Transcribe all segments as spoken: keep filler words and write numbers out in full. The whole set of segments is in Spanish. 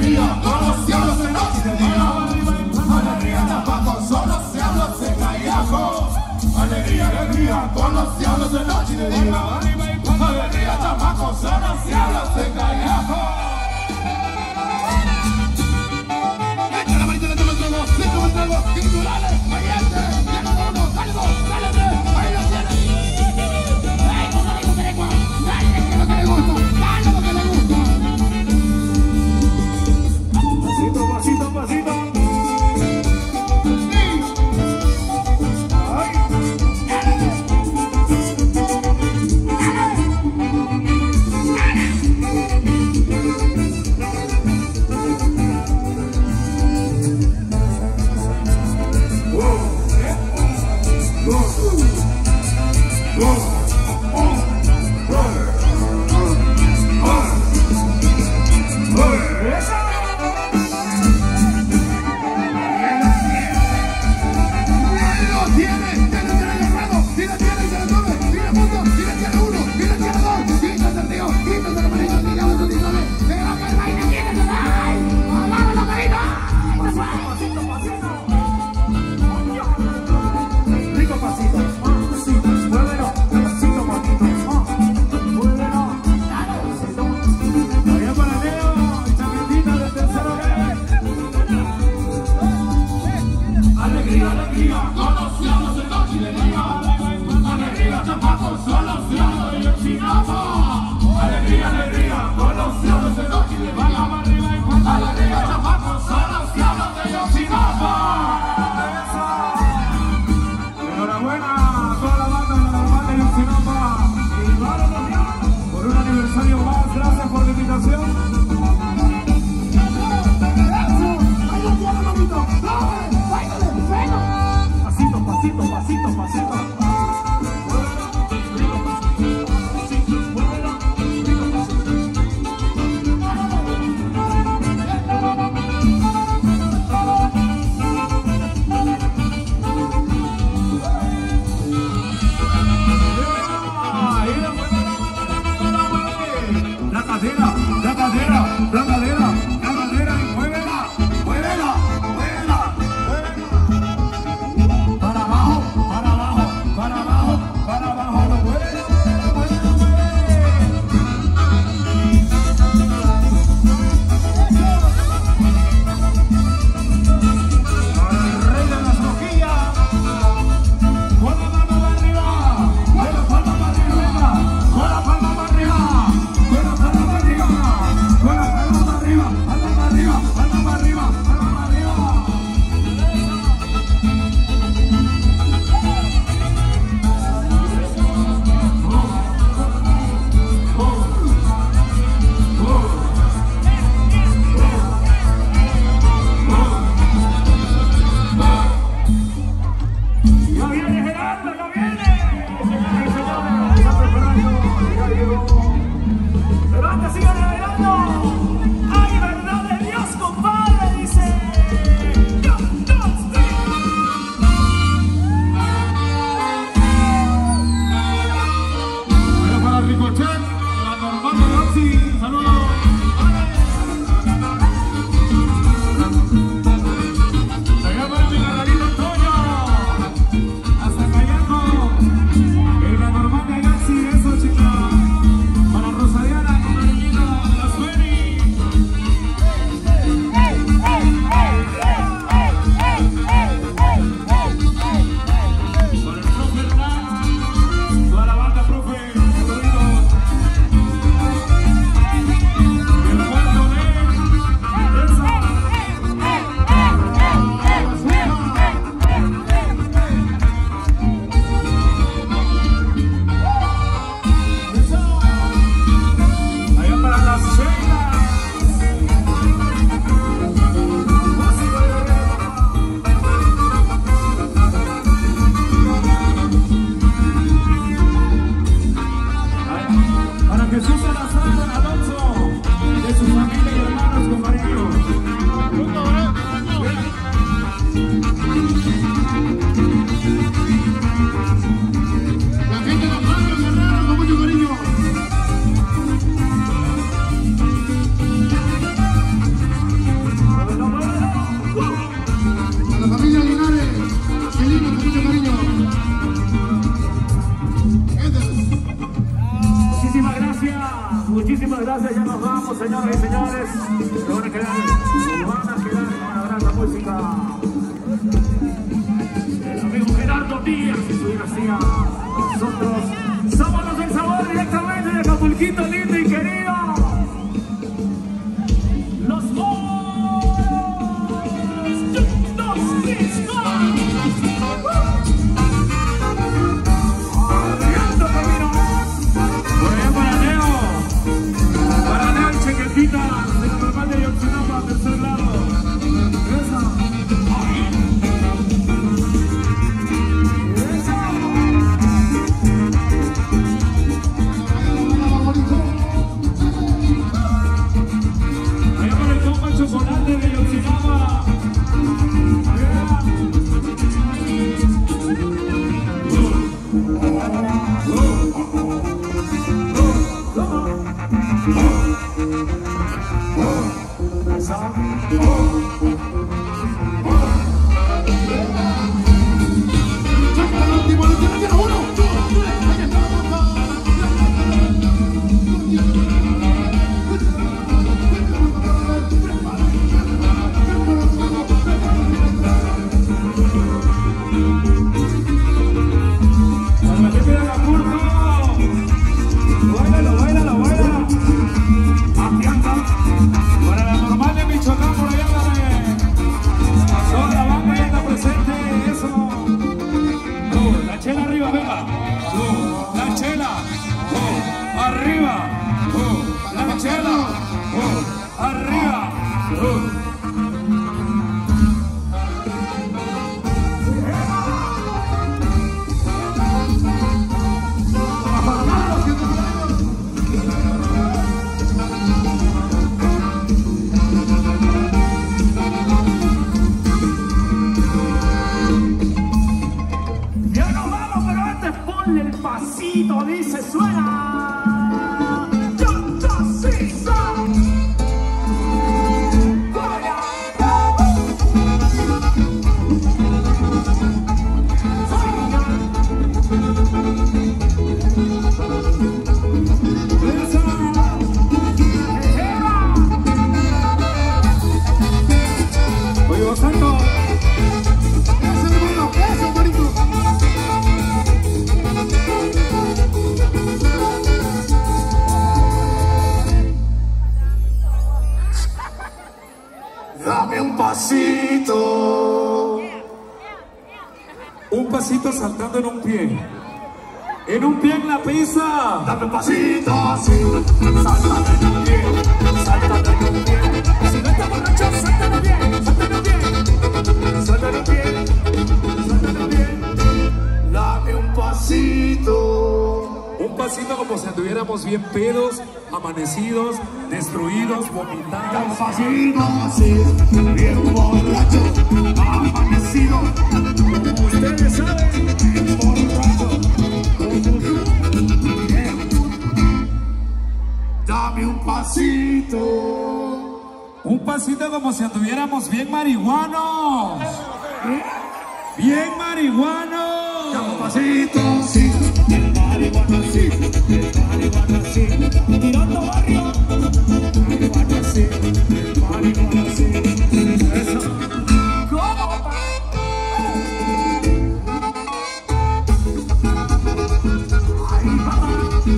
alegría, con los diablos de noche y de día. Alegría, tabaco, solo se habla, se callajo. Alegría, alegría, con los diablos de noche y de día. Alegría, tabaco, solo se habla, se callajo. Echa la manita de todos los tragos, cinco más tragos, titulares, valiente, lleno de uno, dale dos, dale tres, ahí lo tienes. Ay, no dale lo que le gusta, dale lo que le gusta, dale lo que le gusta. Pasito, pasito, pasito. Rico pasito, pasito, muévelo. muchísimas gracias, ya nos vamos, señoras y señores. Se van a quedar, se van a quedar con la gran música. El amigo Gerardo Díaz y su dinastía. Nosotros somos los del sabor directamente de Acapulquito lindo y querido. Los Moros. Dos, tres, Arriando camino. Por allá para Leo. Para Leo y Chequetita. De la normal de Yoxinapa, tercer lado. Esa. Chocolate de Yoxinapa. Dice suena Yoxisa. Oye, Santo. Dame un pasito. Un pasito saltando en un pie. En un pie en la pista. Dame un pasito así. Sáltate en un pie. Sáltate en un pie. Si no estás borracho, sáltate bien. Sáltate bien. Sáltate bien. Sáltate bien. Dame un pasito. Un pasito como si anduviéramos bien pedos, amanecidos, destruidos, vomitados. Dame un pasito así. Bien borracho. Amanecido. Como ustedes saben, Bien borracho. Dame un pasito. un pasito como si anduviéramos bien marihuanos. Bien marihuanos. Dame un pasito así. Bien marihuana así. Bien marihuana así. Tirando barrio. Marihuana así. Bien marihuana así. Eso. ¿Cómo? Ay, mamá.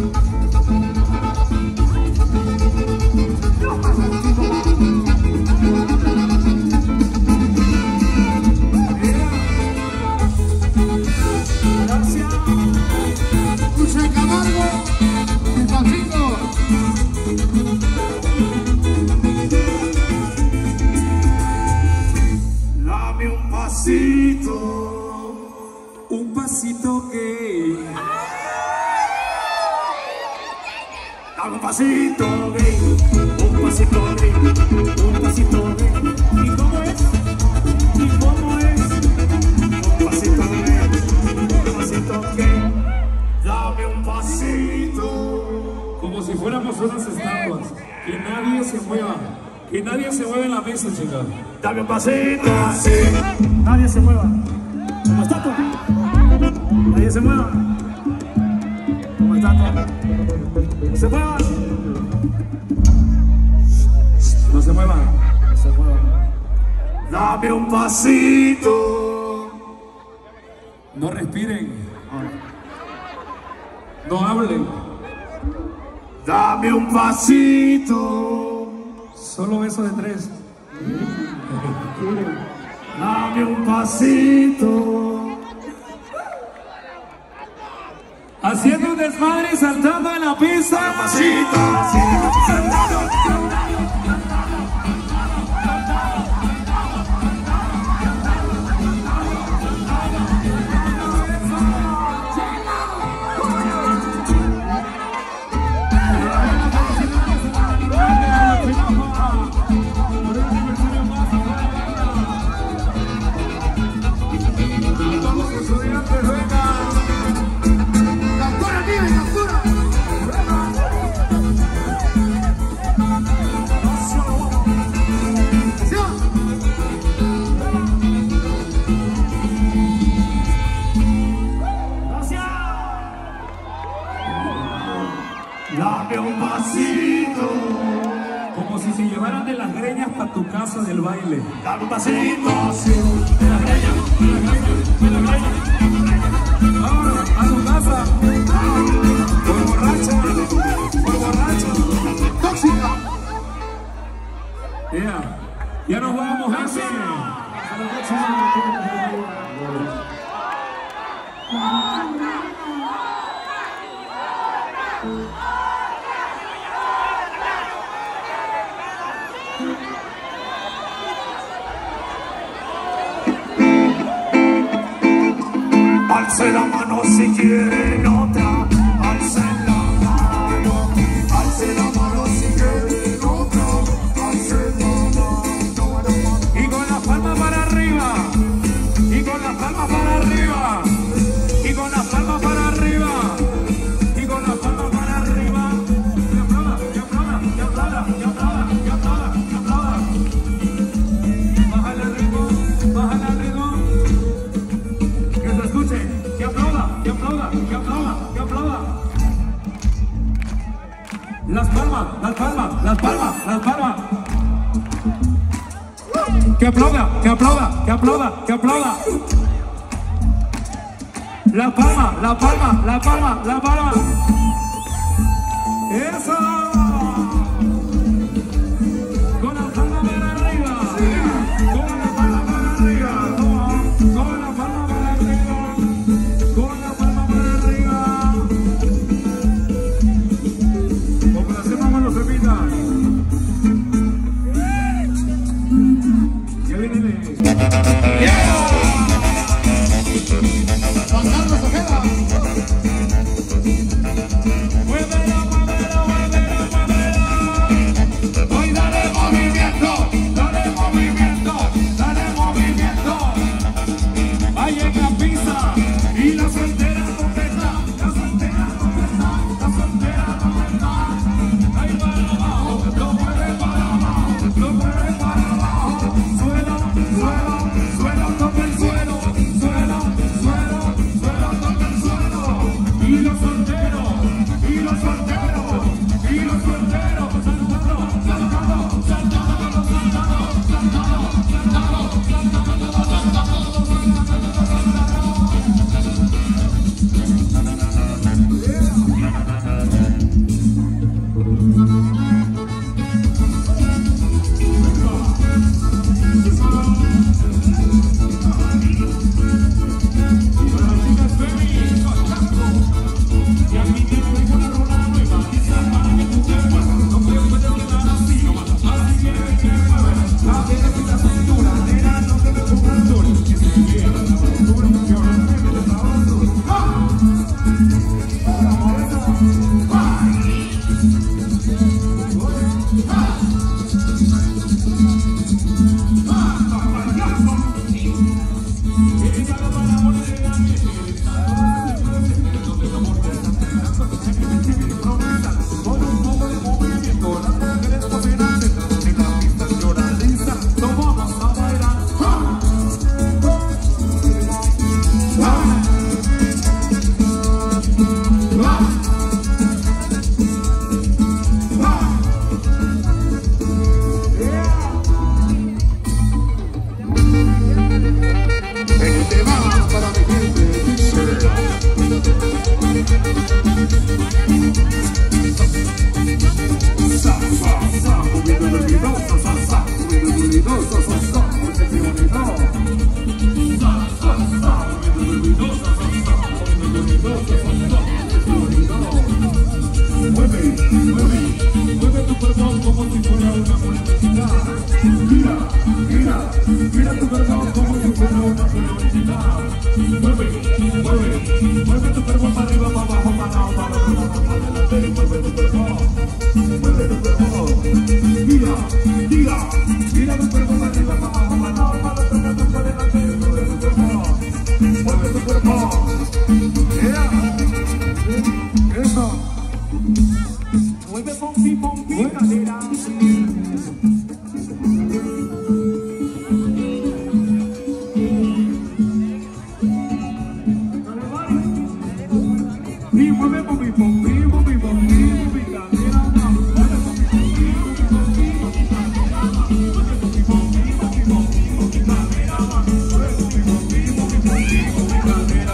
Gracias. José Camargo, despacito. Dame un pasito. Un pasito que... Dame un pasito, gay. Un pasito, gay. Un pasito, gay. ¿Y cómo es? ¿Y cómo es? Un pasito, gay. Un pasito, gay. Dame un pasito. Como si fuéramos unas estatuas. Que nadie se mueva. Que nadie se mueva en la mesa, chica. Dame un pasito así. Nadie se mueva. Como estatua. Nadie se mueva. Como estatua. No se mueva. Dame un pasito. No respiren. No hablen. Dame un pasito. Solo beso de tres. Dame un pasito. Haciendo un desmadre y saltando en la pista. Dame un pasito. Saltando. Dame un pasito. Como si se llevaran de las greñas para tu casa del baile. Dame un pasito. De las greñas, de las greñas, de las greñas. Vámonos a tu casa. Por borracha, por borracha. Tóxica. Yeah. Ya nos vamos, gente. Alce la mano si quieren otra. Alce la mano. Alce la mano si quieren otra. Alce la mano. Y con la palma para arriba. Y con la palma para arriba. Y con la palma para arriba. Y con la palma para arriba. Que aplauda, que aplauda, que aplauda, que aplauda, que aplauda, que aplauda. Bájale al ritmo, bájale al ritmo. Que se escuche, que aplauda, que aplauda, que aplauda, que aplauda. Las palmas, las palmas, las palmas, las palmas. Que aplauda, que aplauda, que aplauda, que aplauda. La palma, la palma, la palma, la palma. Eso. Con la palma para arriba. Con la palma para arriba. Con la palma para arriba. Con la palma para arriba. Como lo hacemos con los epitas. Ya viene de... Juan Carlos Ojeda. Mueve pompi, pompi, cadera. Y mueve pompi, pompi, pompi, pompi, pompi, cadera. Mueve pompi, pompi, pompi, pompi, cadera. Mueve pompi, pompi, pompi, pompi, pompi, cadera. Mueve pompi, pompi, pompi, pompi, pompi, cadera.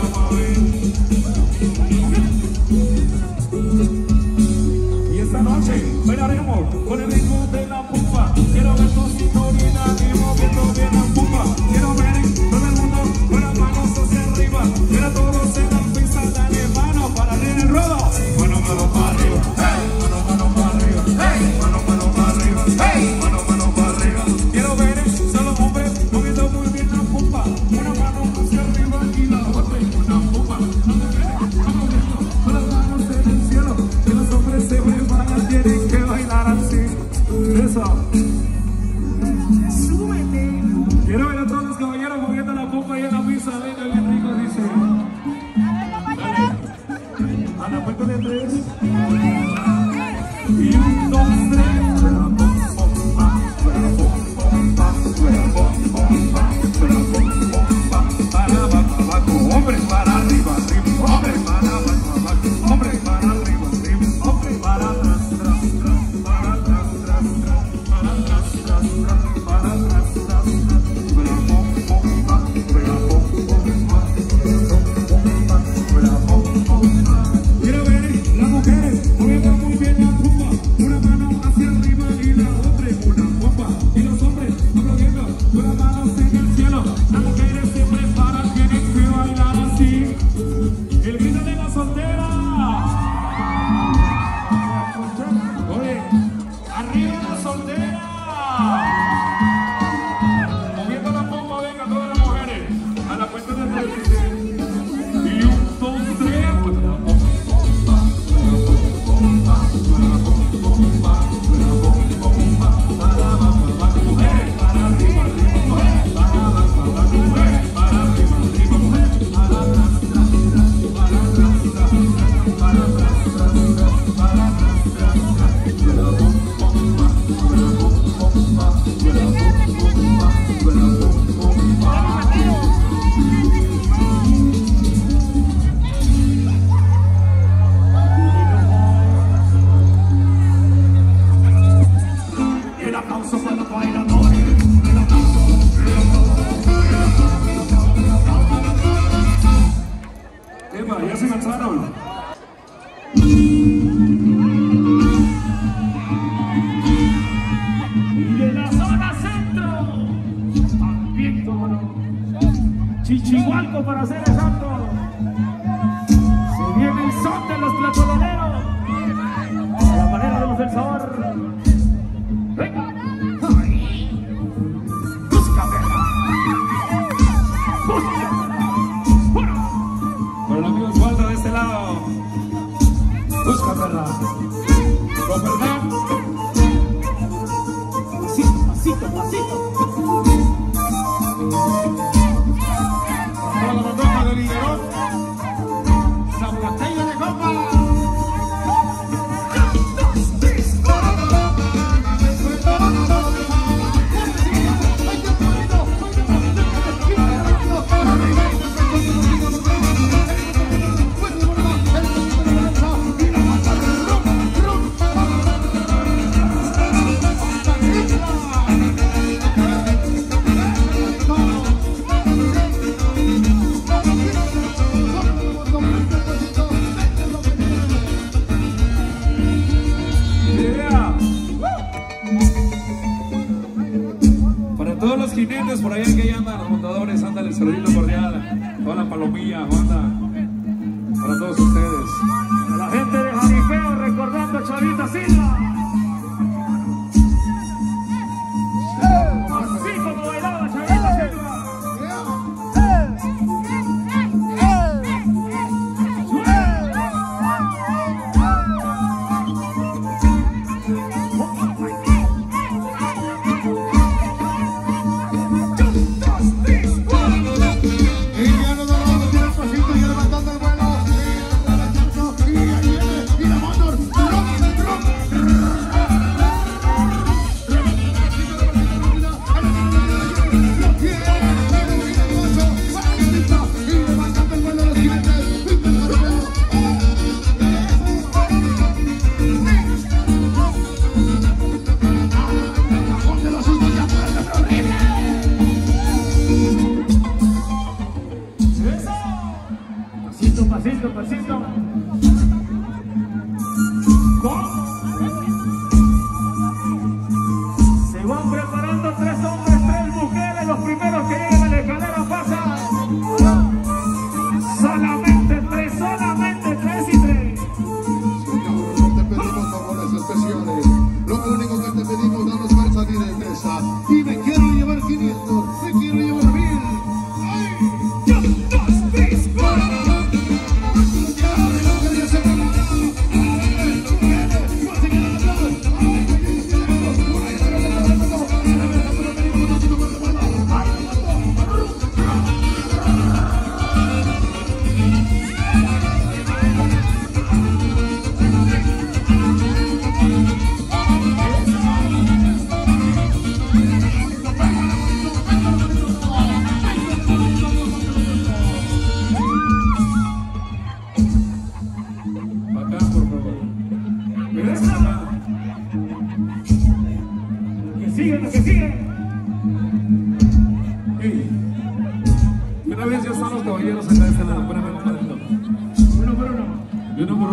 Y esta noche bailaremos con el ritmo de la pumba. Quiero ver tu cinturita y moviendo bien la pumba. Quiero ver todo el mundo con las manos hacia arriba. Mira todos en la pista, dale mano para arriba el ruedo. Mano, mano para arriba, hey, mano, mano para arriba, hey, mano, mano para arriba, hey, mano, mano para arriba. Quiero ver solo hombres moviendo muy bien la pumba. Una mano hacia arriba y la otra y una pumba. Con las manos en el cielo, que los hombres se preparan, tienen que bailar así. Eso. Súbete. Quiero ver a todos los caballeros moviendo la pumba y en la pista, venga bien rico, dice. Dale. A la cuenta de tres. Y un, dos, tres. Para abajo, abajo, hombre, para arriba, arriba, hombre, para abajo, abajo, hombre, para arriba, arriba, hombre, para atrás, atrás, atrás, para atrás, atrás, atrás, para atrás, atrás, atrás, para atrás, atrás, fuera bomba, fuera bomba, fuera bomba. Quiero ver las mujeres moviendo muy bien la pumba, una mano hacia arriba y la otra en una pompa, y los hombres aplaudiendo con las manos en el cielo. Las mujeres se preparan, tienen que bailar así. El grito de la soltera. Oye, arriba la soltera. Moviendo la pompa, venga todas las mujeres. A la cuenta de tres. Y un, dos, tres. Para abajo, abajo, mujeres. Para arriba, arriba, mujeres. Para abajo, abajo, mujeres. Para arriba, arriba, mujeres. Para atrás, atrás, atrás. Para atrás, atrás, atrás. Para atrás, atrás, atrás. Para atrás, atrás, atrás. Fuera bomba, fuera bomba, fuera bomba, fuera bomba. El aplauso para los bailadores. El aplauso, el aplauso, el aplauso. Epa, ya se cansaron. Y de la zona centro, también como no, Chichihualco para ser exacto. Se viene el son de los platoloneros, a la manera de los del sabor. Venga. Busca perra. Busca perra. Bueno. Con el amigo Osvaldo de este lado. Busca perra. Con verdad. Pasito, pasito, pasito. Para la bandeja de Liguerón. Zapatella de copa. Todos los jinetes por allá que ya andan, los montadores, ándale el saludito cordial, toda la palomilla, banda, para todos ustedes. A la gente de Jaripeo recordando a Chavita Silva. Así como bailaba Chavita Silva. Y ya no nos vamos a tirar pasito y levantando el vuelo.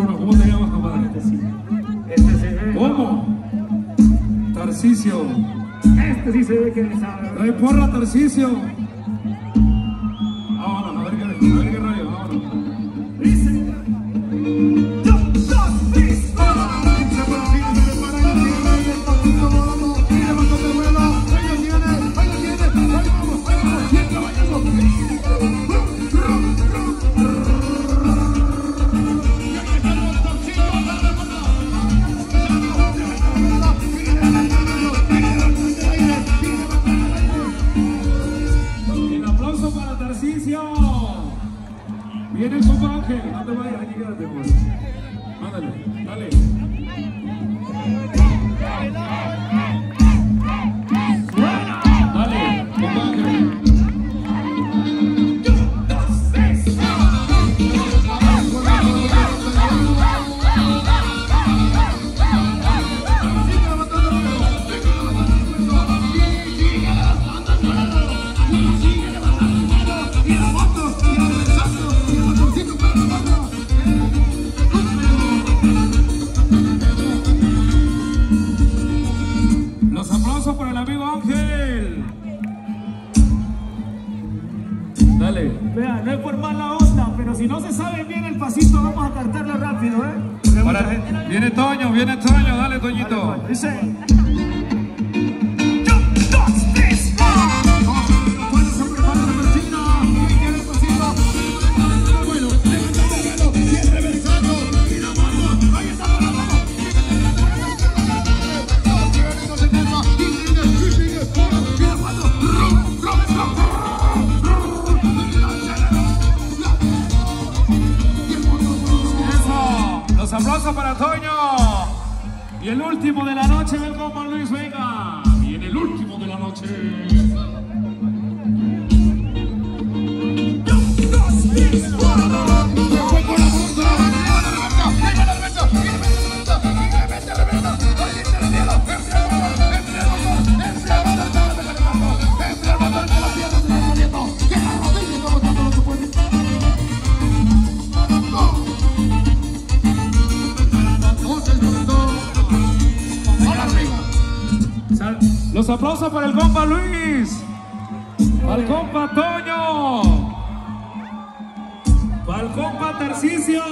Bueno, ¿cómo te llamas, compadre? Este sí. Este se ve. ¿Cómo? Tarcisio. Este sí se ve que le sabe. Trae porra, Tarcisio. Vámonos, a ver qué, a ver qué rayo, vámonos. Dice. Yo, dos, tres, viene el compa Ángel, no te vayas, aquí quédate, pues. Ándale, dale. Dale, compa Ángel. Los aplausos para el amigo Ángel. Dale. Vea, no es por mala onda, pero si no se sabe bien el pasito, vamos a cantarlo rápido, ¿eh? Para, viene Toño, viene Toño, dale, Toñito. Dice. Los aplausos para Toño. Y el último de la noche, ven como Luis, venga. Y en el último de la noche. Los aplausos para el compa Luis, para el compa Toño, para el compa Tarcisio,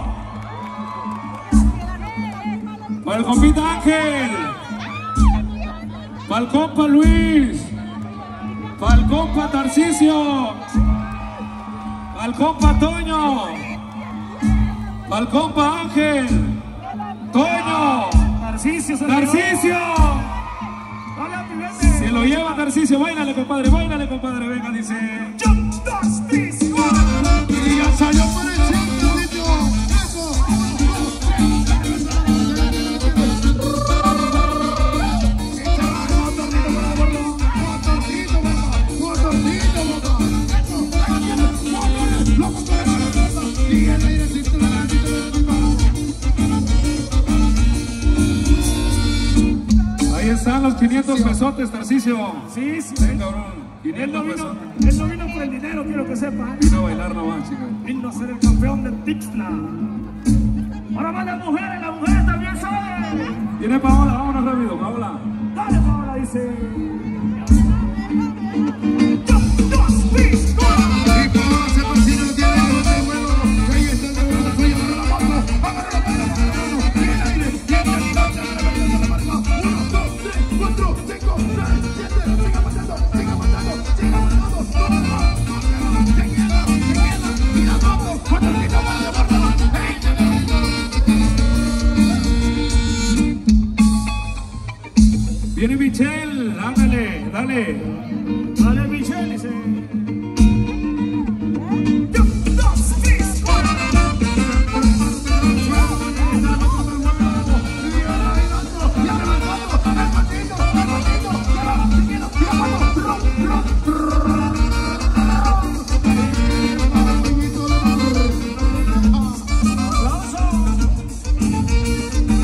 para el compita Ángel, para el compa Luis, para el compa Tarcisio, para el compa Toño, para el compa Ángel, Toño, Tarcisio, se Tarcisio. Se lo lleva Tarcisio, báilale, compadre, báilale, compadre, venga, dice. Jump, dos, tres, cuatro. Y ya salió por el centro, dicho. Eso. Ahí están los quinientos pesotes, Tarcisio. Sí, sí. Ven, cabrón. Él no, quinientos vino, pesotes. él no vino por el dinero, quiero que sepa. ¿eh? Vino a bailar nomás, chicos. Vino a ser el campeón del Tixla. Ahora van las mujeres, las mujeres también saben. Viene Paola, vámonos rápido, Paola. Dale, Paola, dice. Dos, tres, cuatro. Y Paola se persina, no tiene que botar el huevo. Ahí está el huevo, la suya, agarra la mano, agarra la mano, agarra la mano. Y el aire, y el aire, uno, dos, tres, cuatro, cinco, seis, siete, siga matando, siga matando, siga matando. Se queda, se queda, y la vamos, cuatro, cinco, para de borda. Viene Michelle, ándale, dale. Dale, Michelle, dice. Dos, tres, cuatro.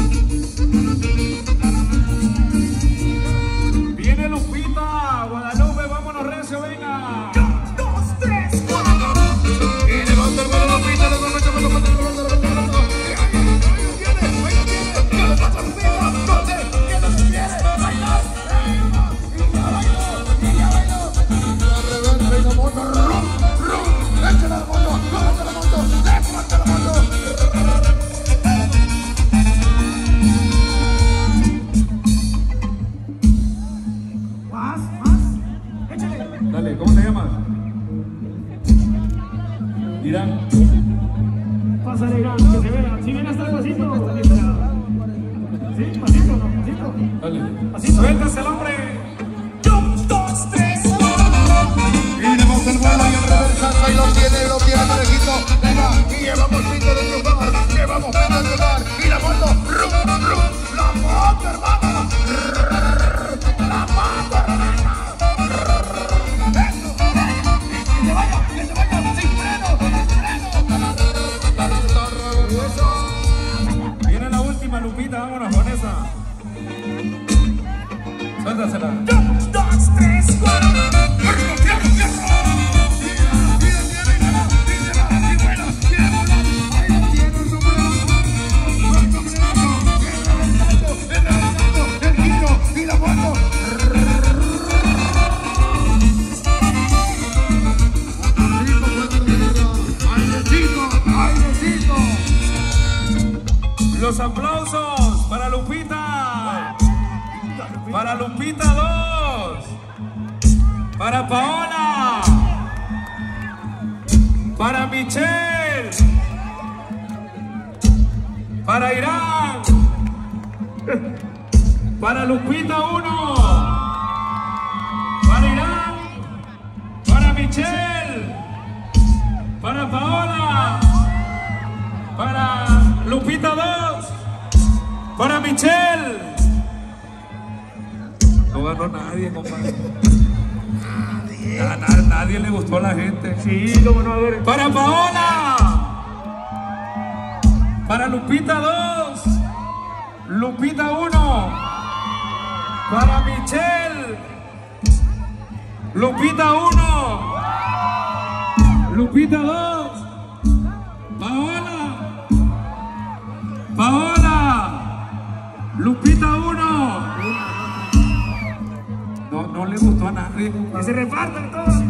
Viene Lupita, Guadalupe. Lupita, vámonos con esa. Suéltasela. Un, dos, tres, cuatro. ¡Fierro, fierro, fierro! Los aplausos para Lupita, para Lupita dos, para Paola, para Michelle, para Irán, para Lupita uno, para Irán, para Michelle, para Paola, para Lupita dos, para Michelle. No ganó nadie, compadre. Nadie. A nadie, nadie le gustó a la gente. Sí, cómo no, a ver. Para Paola, para Lupita dos, Lupita uno, para Michelle, Lupita uno, Lupita dos, Paola, Paola, Lupita uno. No, no le gustó a nadie. Que se repartan todos.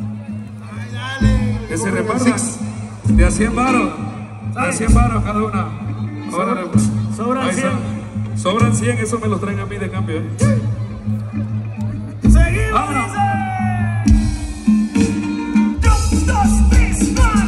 Que se repartan de a cien varos. De a cien varos cada una. Órale, pues. Sobran Ahí cien. está. Sobran cien, eso me los traen a mí de cambio. ¿eh? Seguimos, Vámonos. dice. Un, dos, tres, cuatro.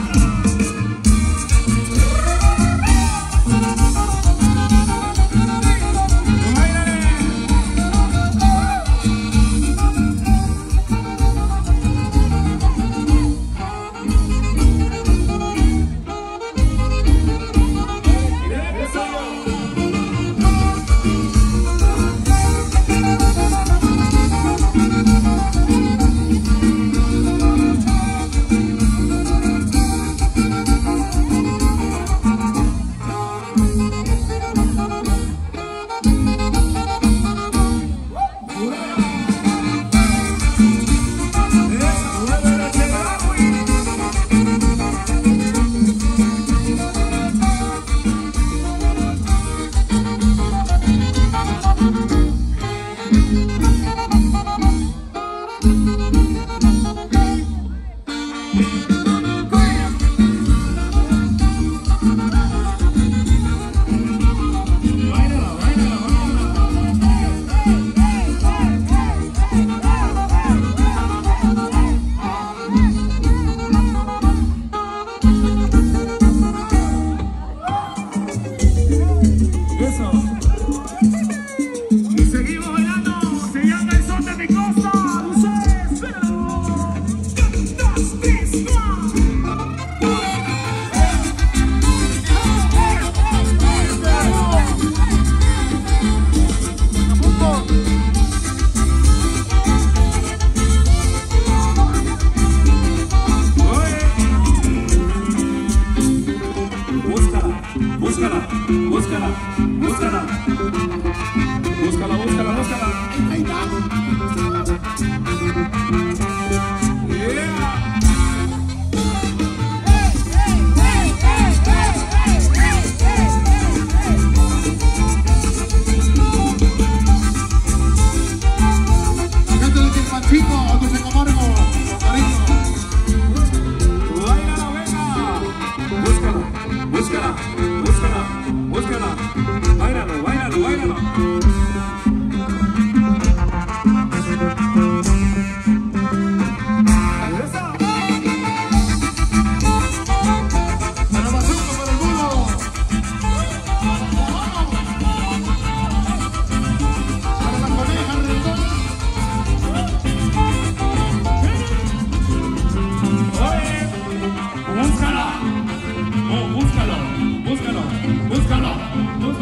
Búscalo, búscalo, búscalo,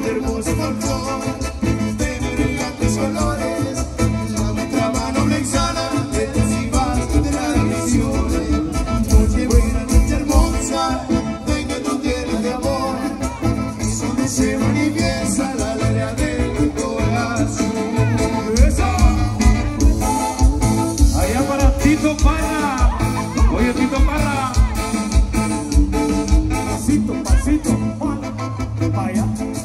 hermoso folclor de brillantes colores, la nuestra mano blexana de decibas de tradiciones. Noche buena, noche hermosa, venga tu tierra de amor, es donde se manifiesta la alegría del corazón. ¡Eso! Allá para Tito Parra. Oye, Tito Parra. Pasito, pasito, vaya,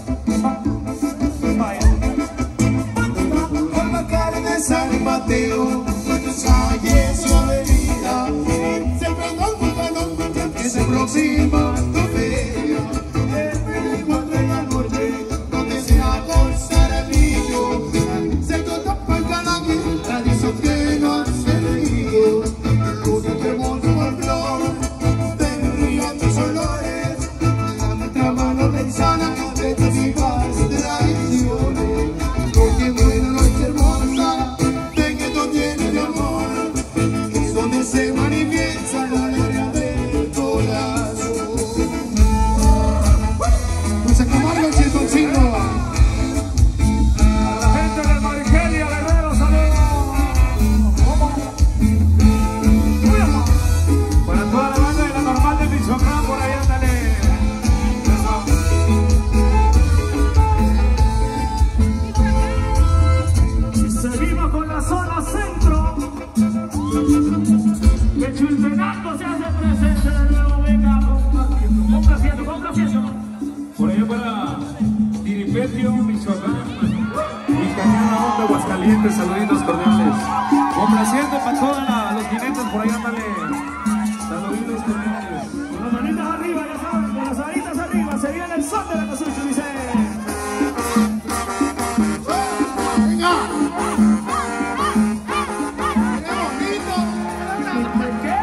vaya. Por la calle de San Mateo, Buenos Aires, su avenida, siempre con un balón que se aproxima a tu feria. El veinticuatro de la noche, donde se acostar el niño, se tapa el calangue, tradición que no hace reír. Con el hermoso folclor de brillantes olores, la nuestra mano pensana de tus vivas tradiciones. Noche buena, noche hermosa, venga tu tierra de amor, es donde se manifiesta la alegría del corazón. Pues a Camargo el Chiltoncino. A la gente del Marigelia, Guerrero, saludos. Para toda la banda de la normal de Michoacán, por ahí ándale. Seguimos con la zona centro. Que Chultenango se hace presente de nuevo. Venga, complaciendo, complaciendo. Por allá para Tiripetio, Michoacán. Y Cañada Onda, Aguascalientes, saluditos cordiales. Complaciendo para todos los jinetes, por ahí ándale. Saluditos cordiales. Con las manitas arriba, ya saben, con las manitas arriba. Se viene el son de la casucha, dice. Venga. Qué bonito. ¿Qué?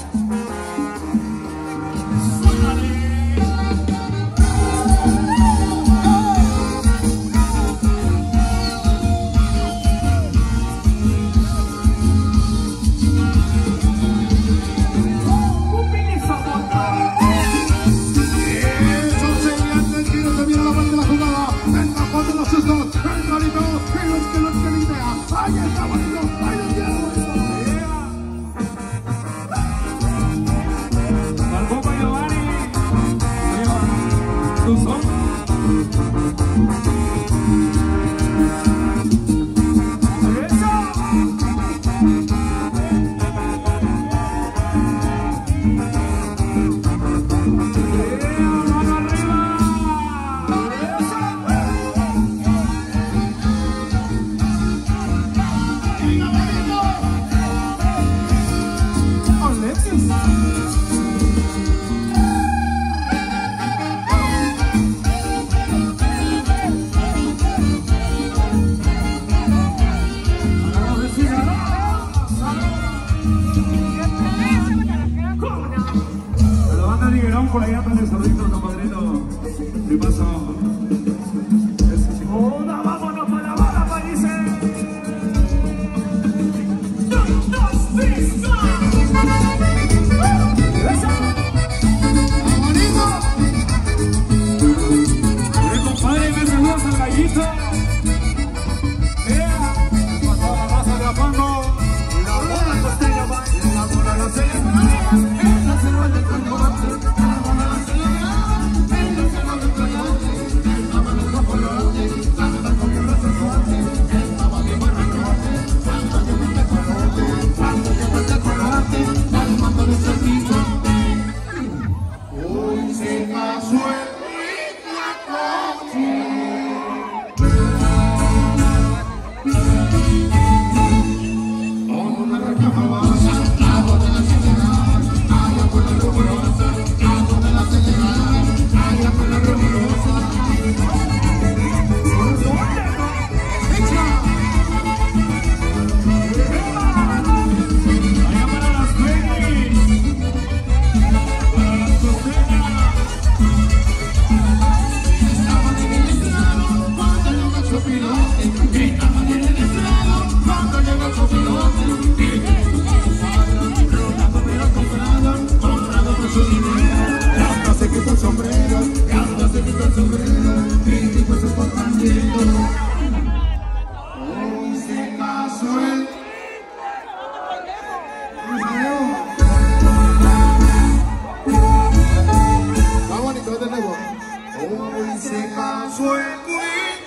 Eso sería el tiro, se viene la vuelta de la jugada. En la foto de los sustos, el golito, que no es que no es que ni idea. Ahí está bonito, ahí lo tiene bonito. Al compa Giovanni. Tu son. A la banda de Liberón, por allá para el sordito, compadrito. ¿Qué pasó? Eso sí. Una, vámonos para la bala, países. Dos, dos, tres, Oye, compadre, me saludas al gallito. ¡Ea! Para toda la raza de Apango. la bola costeña, va. La bola la celebra. En la selva del Coyote. La bola la celebra. En la selva del Coyote. El mamá del Coyote. Canta con el resorte. El mamá de Barrancote. Cuando llegó el tecolote. Cuando llegó el tecolote. Al mando de Sergito. Hoy se casó el sombrero, y anda se quita el sombrero, y tipo esos Hoy se casó el... Está bonito, de nuevo. Hoy se casó el Queen.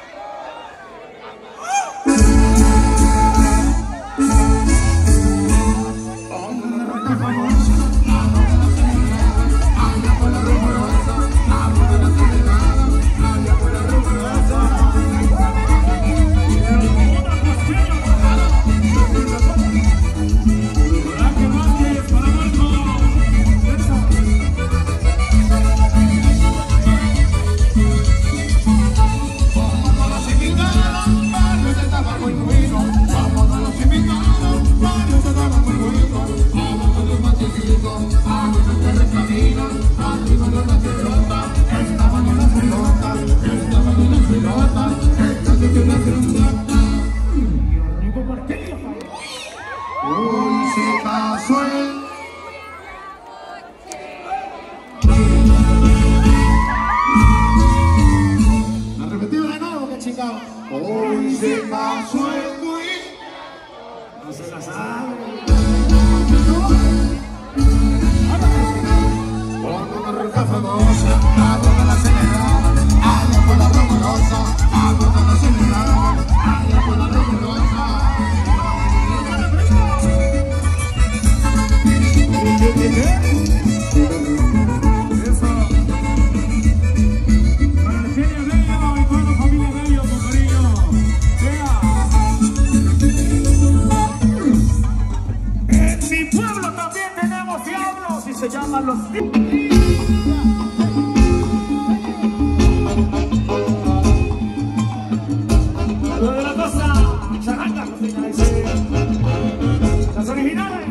Hoy se casó el... ¿La repetimos de nuevo? ¿Qué chingado? Hoy se casó el Queen. No se la sabe. Con una ruta famosa, a toda la acelerada, allá por la rumorosa, a toda la acelerada, allá por la rumorosa. Eso. Para el genio Bello y toda la familia Bello, con cariño. Vea. En mi pueblo también tenemos diablos y se llaman los... Lo de la cosa, charanga, cocina, dice. Las originales.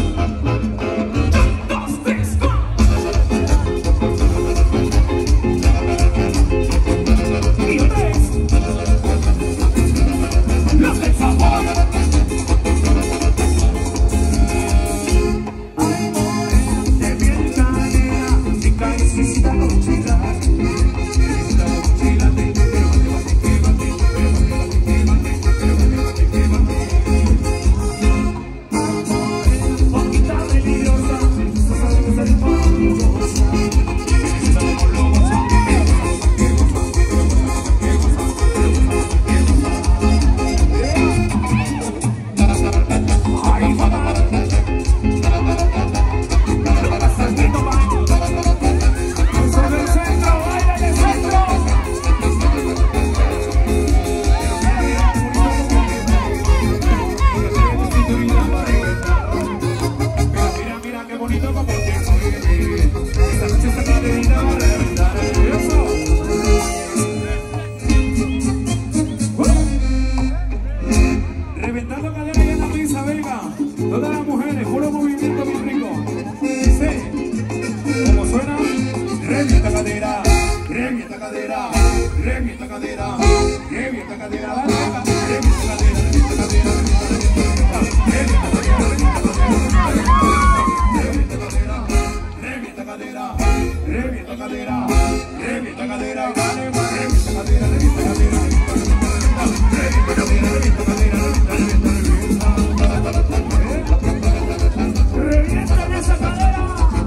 Reventando cadera y en la misa, venga. Todas las mujeres, puro movimiento bien rico. Dice, ¿cómo suena? Revienta cadera, revienta cadera, revienta cadera, revienta cadera, dale, venga. Revienta cadera, revienta cadera, revienta cadera, revienta cadera, revienta cadera, revienta cadera, revienta cadera, dale, revienta cadera, revienta cadera, revienta cadera, revienta cadera. Revienta esa cadera.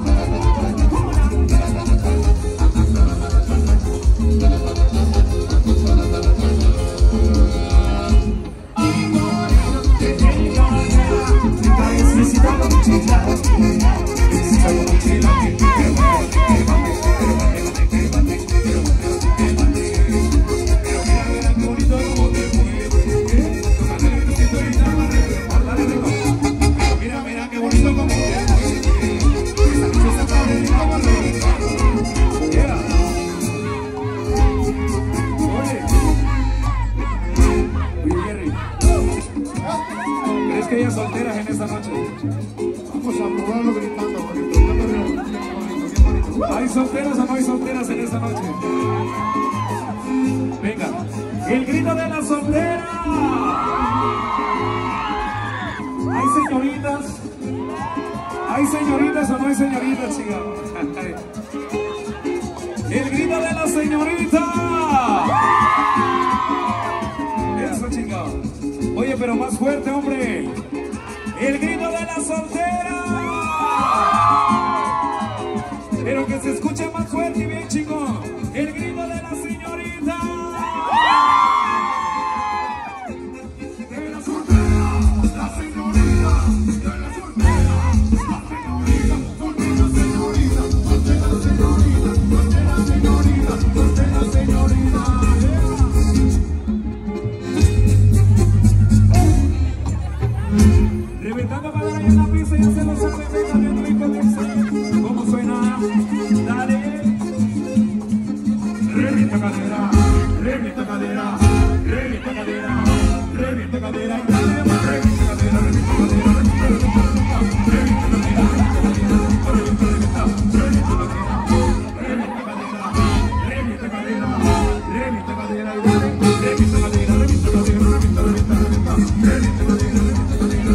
¿Crees que haya solteras en esta noche? Vamos a probarlo gritando, bonito. Bien bonito. ¿Hay solteras o no hay solteras en esta noche? Venga, el grito de la soltera. ¿Hay señoritas? ¿Hay señoritas o no hay señoritas, chica? El grito de la señorita. fuerte, hombre. El grito de la soltera. Pero que se escuche más fuerte y bien chingón. El grito de la señorita. De la soltera, la señorita. De la soltera, la señorita. Soltera señorita, soltera señorita, soltera señorita, soltera señorita. Reventando madera ahí en la pista, ya se lo sabe, venga bien rico, dice. ¿Cómo suena? Dale. Revienta cadera, revienta cadera, revienta cadera, revienta cadera, y dale más. Revienta cadera, revienta cadera, revienta cadera, revienta cadera, revienta cadera, revienta cadera, revienta cadera, y dale. Revienta cadera, revienta cadera, revienta, revienta, revienta, revienta, revienta, revienta cadera, revienta cadera,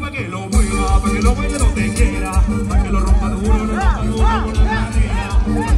para que lo baile donde quiera, para que lo rompa duro, lo rompa duro con la cadera.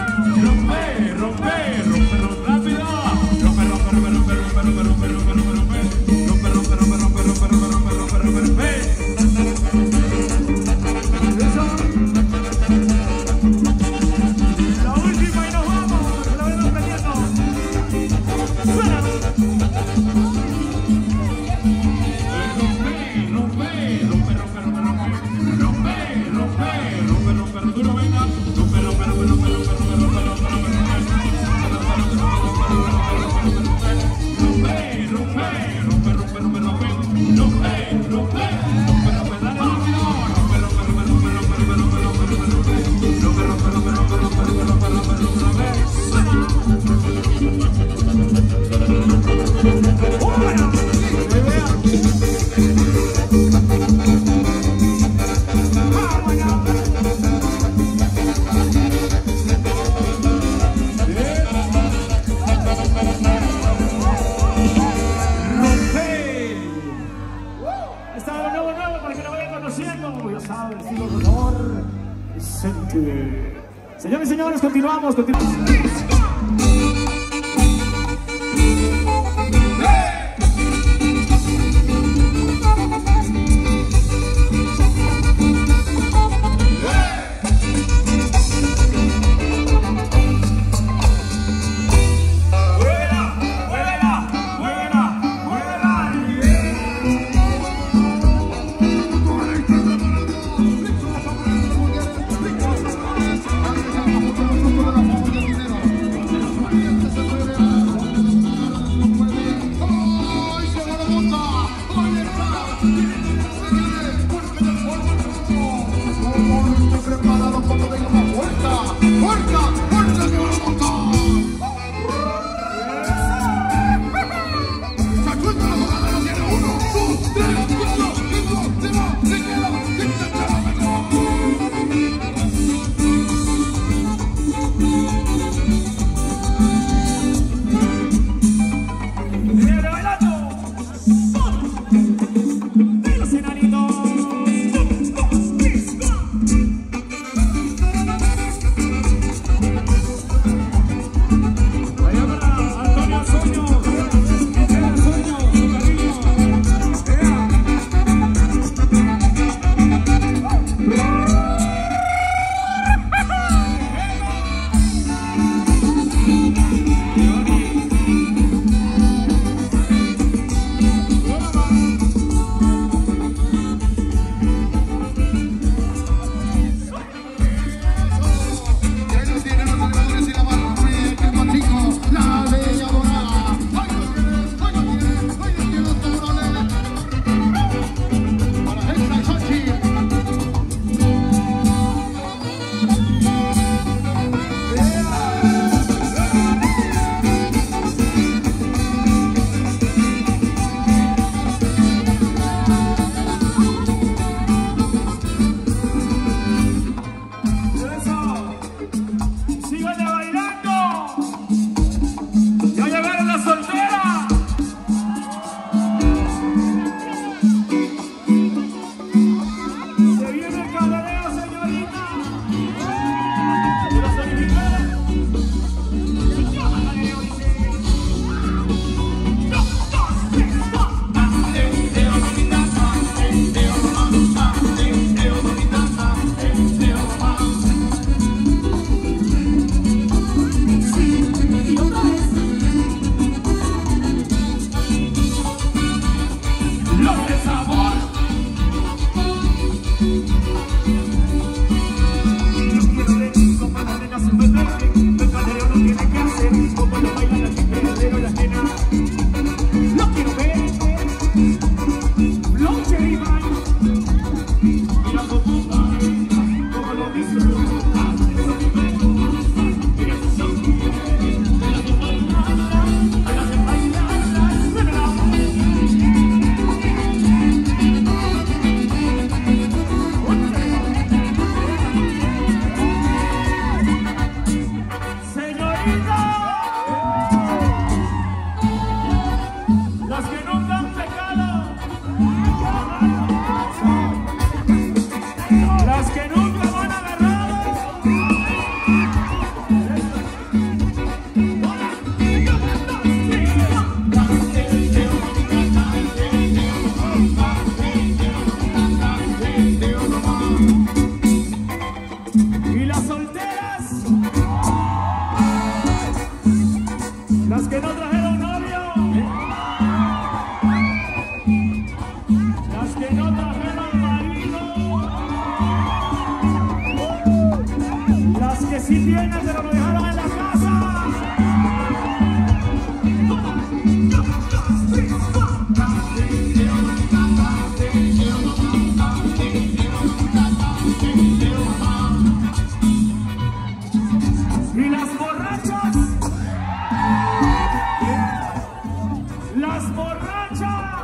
Señores y señores, continuamos, continuamos. Dinero. sí tiene, pero lo dejaron en la casa. Y las borrachas, las borrachas,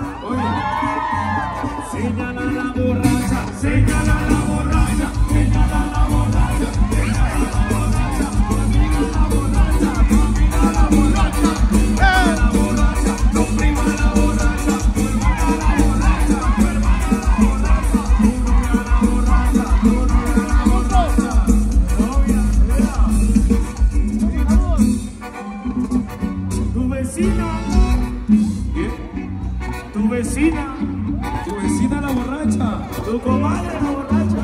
señala la borracha, señala la borracha, señala la borracha, señala la borracha, camina la borracha, camina la borracha, la borracha, comprima la borracha, tu hermana la borracha, tu hermana la borracha, tu novia la borracha, tu novia la borracha, novia, tu vecina, tu vecina, Tu vecina la borracha. tu comadre la borracha,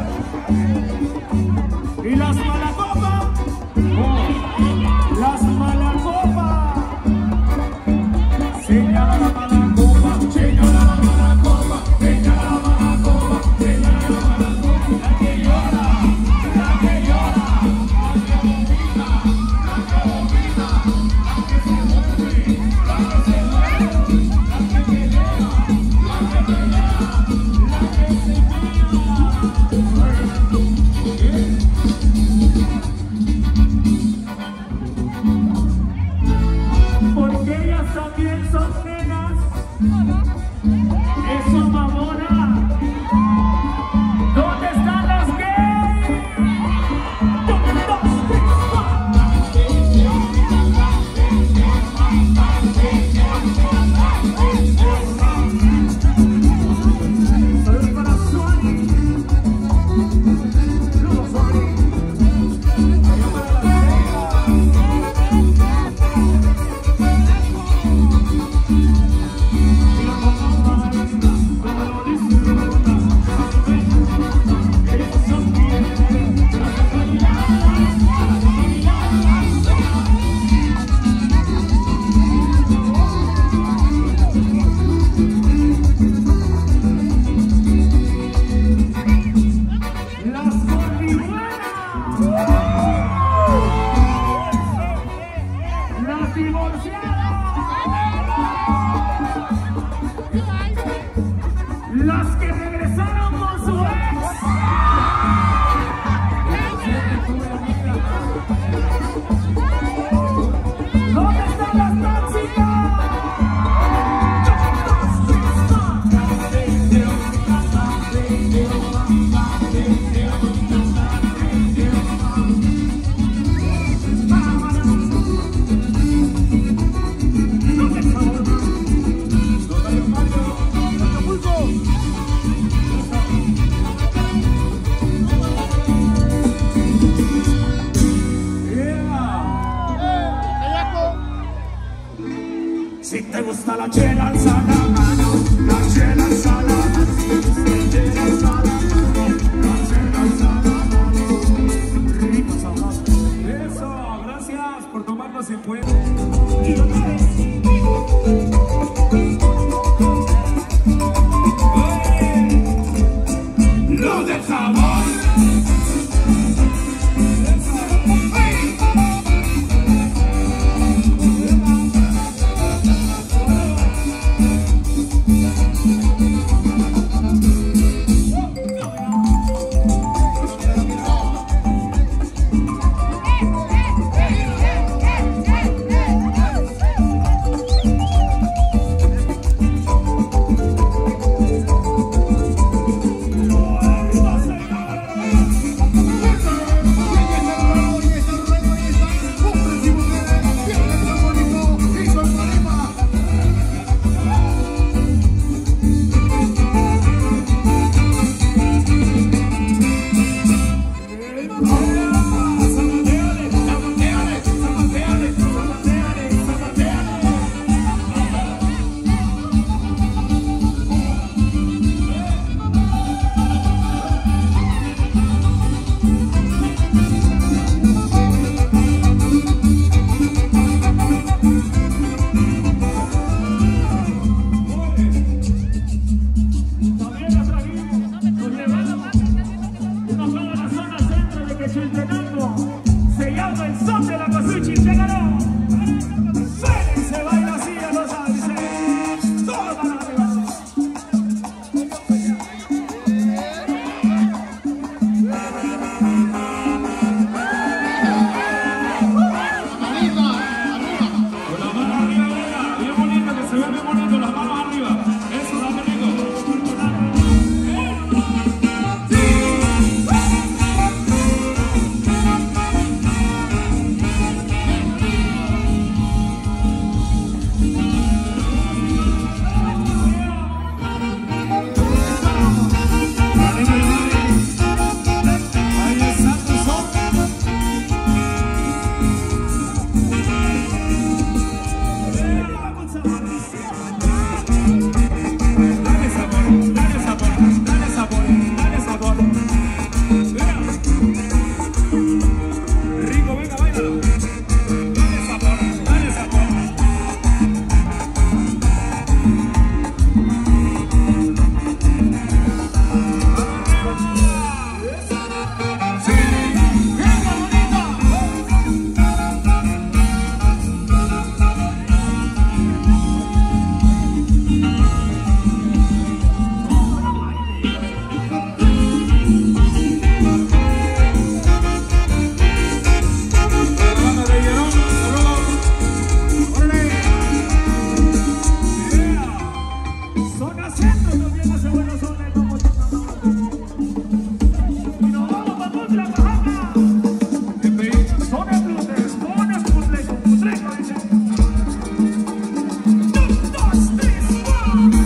y las malacopas, las malacopas, señala la malacopa, Señala la malacopa, señala la malacopa, señala la malacopa. La que llora, la que llora, la que vomita, la que vomita, la que se mueve, la que se mueve, la que pelea, la que pelea, la que se pelea. centro también hace buena zona y como chica. Y nos vamos para Mutla, Oaxaca. Zona Blutes, zona Putleco, Putleco, dice. Un, dos, tres, cuatro.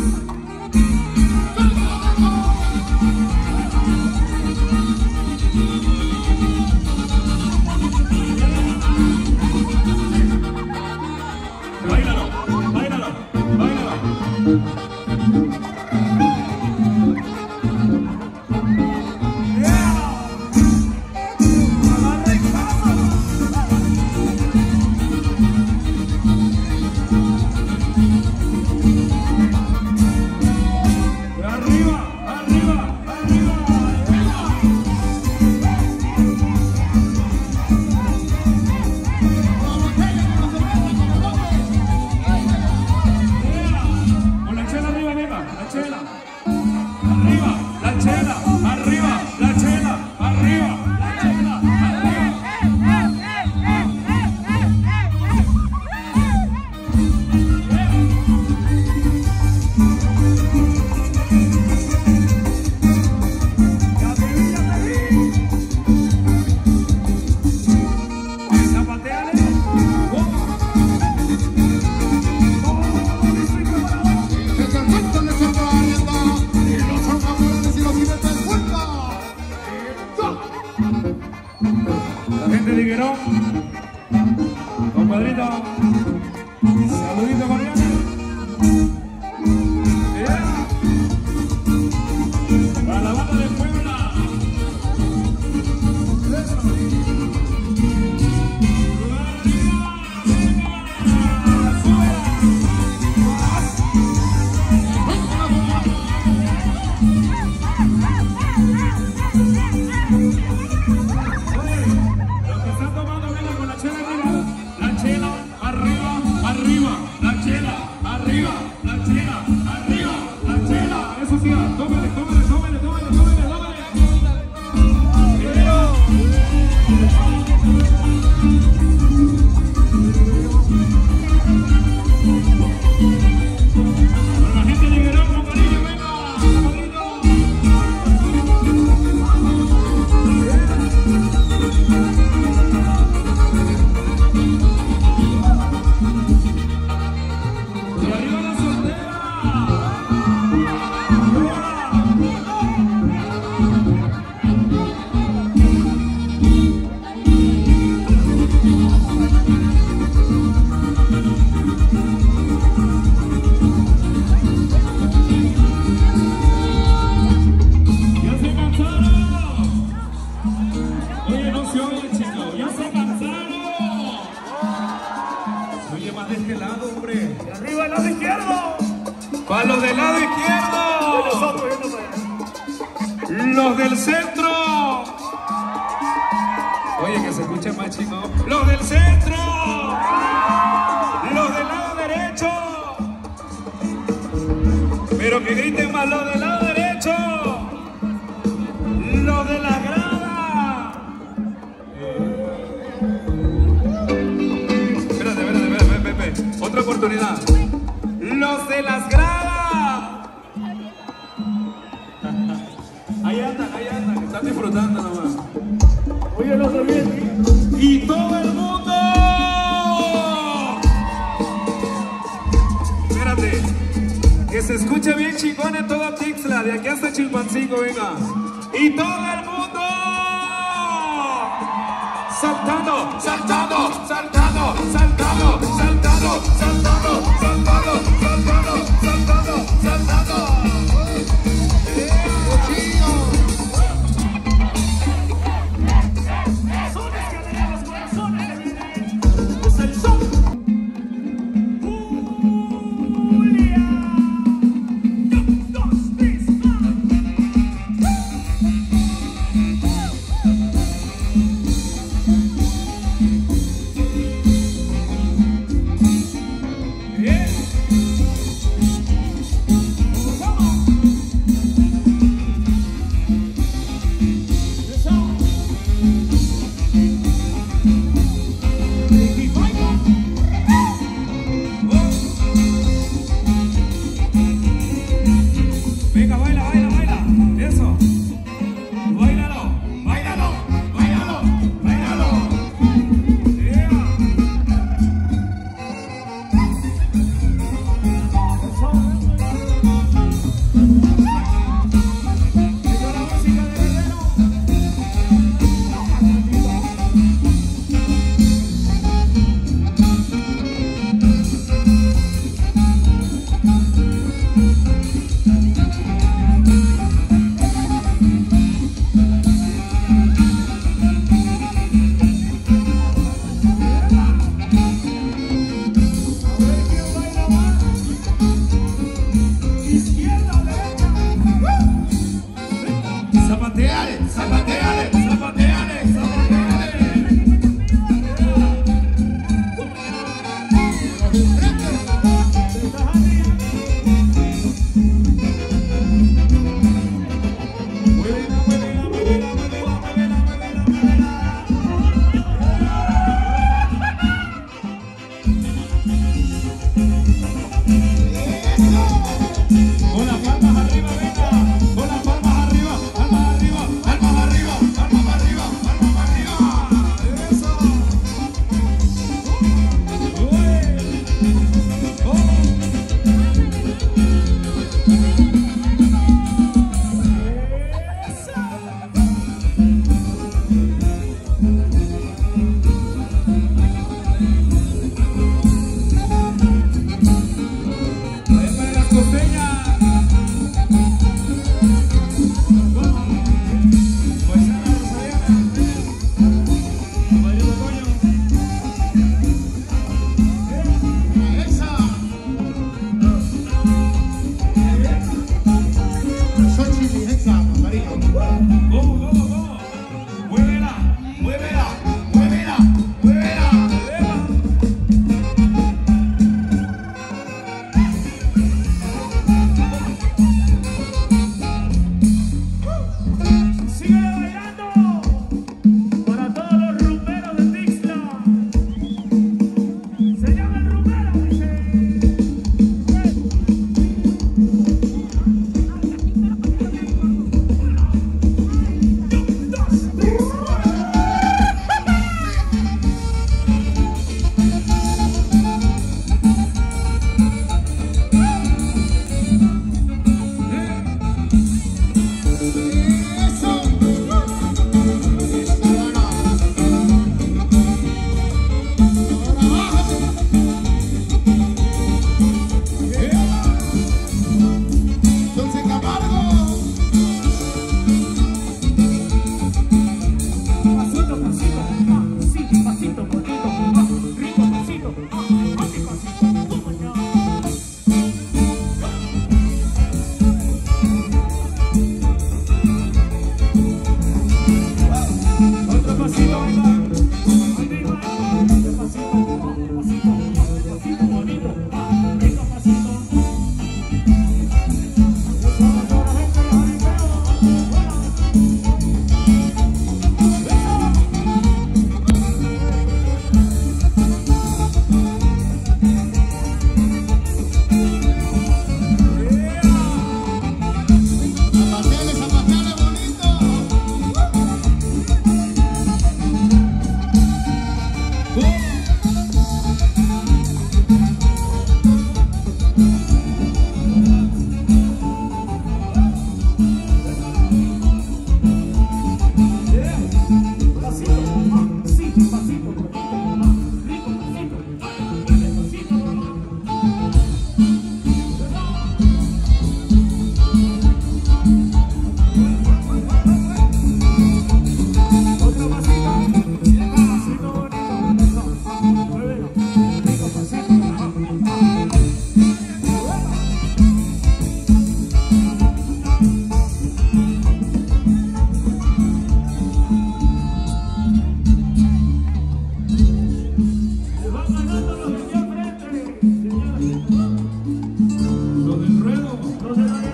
Báilalo, báilalo, báilalo. La gente de Higuerón, compadrito, saludito cordial. Yeah. Para la banda de Puebla. Tómale, tómale, tómale, tómale, tómale, tómale. Para la gente de Higuerón, con cariño, venga, y arriba la soltera. Más de este lado, hombre. Y arriba el lado izquierdo. Para los del lado izquierdo. Los del centro. Oye, que se escuche más chino. Los del centro. Los del lado derecho. Pero que griten más los del lado derecho. Los de la grada. Otra oportunidad. Los de las gradas. Ahí andan, ahí andan, que están disfrutando nomás. Oye, los de bien. Y todo el mundo. Espérate. Que se escuche bien chingón en todo Tixla, de aquí hasta Chilpancingo, venga. Y todo el mundo. Saltando, saltando, saltando, saltando, saltando, saltando, saltando, saltando, saltando, saltando. Sones que alegran los corazones. Es el son. Julia. Un, dos, tres, cuatro.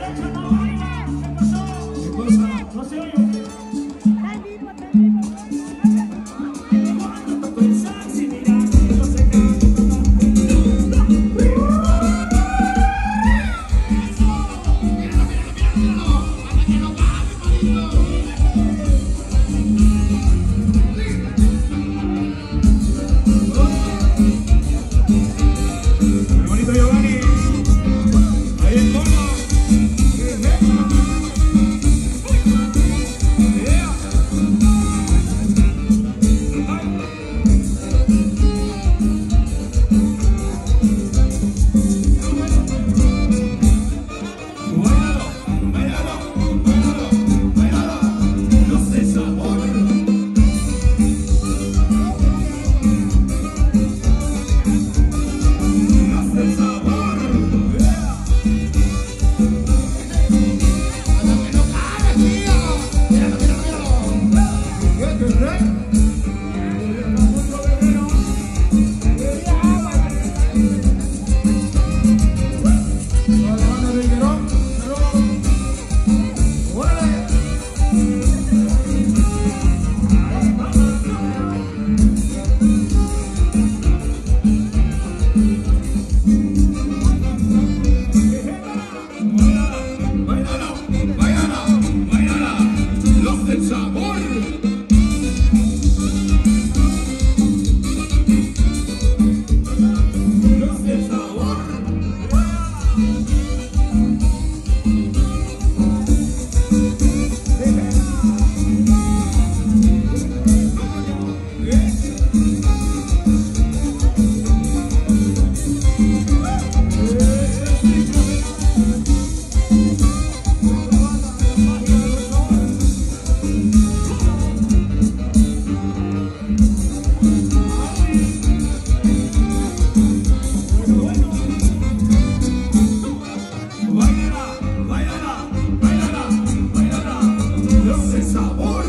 Sabor.